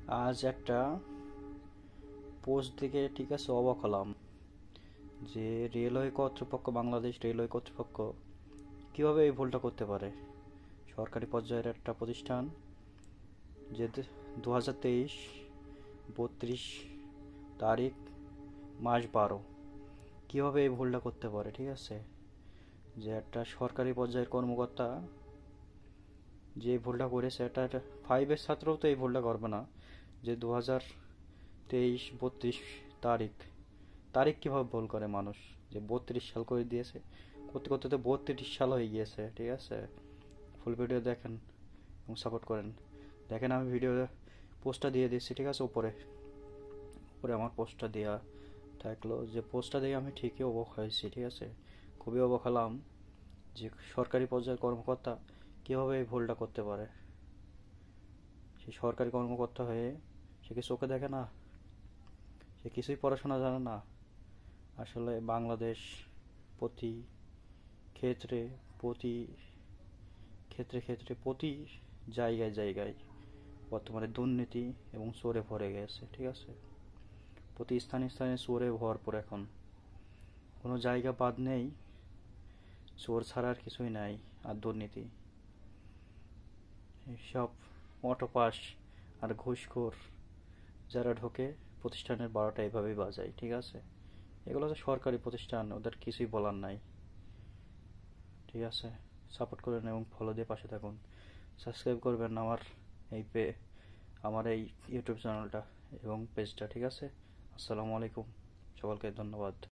আজ একটা পোস্ট দেখে ঠিক আছে অবাক হলাম যে রেলওয়ে কর্তৃপক্ষ, বাংলাদেশ রেলওয়ে কর্তৃপক্ষ কীভাবে এই ভুলটা করতে পারে। সরকারি পর্যায়ের একটা প্রতিষ্ঠান যে 2023 32 তারিখ মাস 12 কীভাবে এই ভুলটা করতে পারে। ঠিক আছে, যে একটা সরকারি পর্যায়ের কর্মকর্তা যে ভুলটা করেছে, এটা 5-এর ছাত্রও তো এই ভুলটা করবে না। যে 2023 32 তারিখ তারিখ কীভাবে ভুল করে মানুষ, যে 32 সাল করে দিয়েছে, করতে করতে তো 32 সাল হয়ে গিয়েছে। ঠিক আছে, ফুল ভিডিও দেখেন এবং সাপোর্ট করেন। দেখেন, আমি ভিডিও পোস্টটা দিয়ে দিচ্ছি। ঠিক আছে, উপরে উপরে আমার পোস্টটা দেওয়া থাকলো, যে পোস্টটা দিয়ে আমি ঠিকই অবাক হয়েছি। ঠিক আছে, খুবই অবাক হলাম যে সরকারি পর্যায়ের কর্মকর্তা কীভাবে এই ভুলটা করতে পারে। সে সরকারি কর্মকর্তা হয়ে সে কি চোখে দেখে না? সে কিছুই পড়াশোনা জানে না? আসলে বাংলাদেশ প্রতি ক্ষেত্রে প্রতি ক্ষেত্রে ক্ষেত্রে প্রতি জায়গায় জায়গায় বর্তমানে দুর্নীতি এবং চোরে ভরে গেছে। ঠিক আছে, প্রতি স্থানে স্থানে চোরে ভরপুর। এখন কোনো জায়গা বাদ নেই, চোর ছাড়া আর কিছুই নাই। আর দুর্নীতি, সব অটোপাস আর ঘুষখোর যারা ঢোকে প্রতিষ্ঠানের 12টা এভাবেই বাজায়। ঠিক আছে, এগুলো তো সরকারি প্রতিষ্ঠান, ওদের কিছুই বলার নাই। ঠিক আছে, সাপোর্ট করবেন এবং ফলো দিয়ে পাশে থাকুন। সাবস্ক্রাইব করবেন এই আমার এই ইউটিউব চ্যানেলটা এবং পেজটা। ঠিক আছে, আসসালামু আলাইকুম, সকলকে ধন্যবাদ।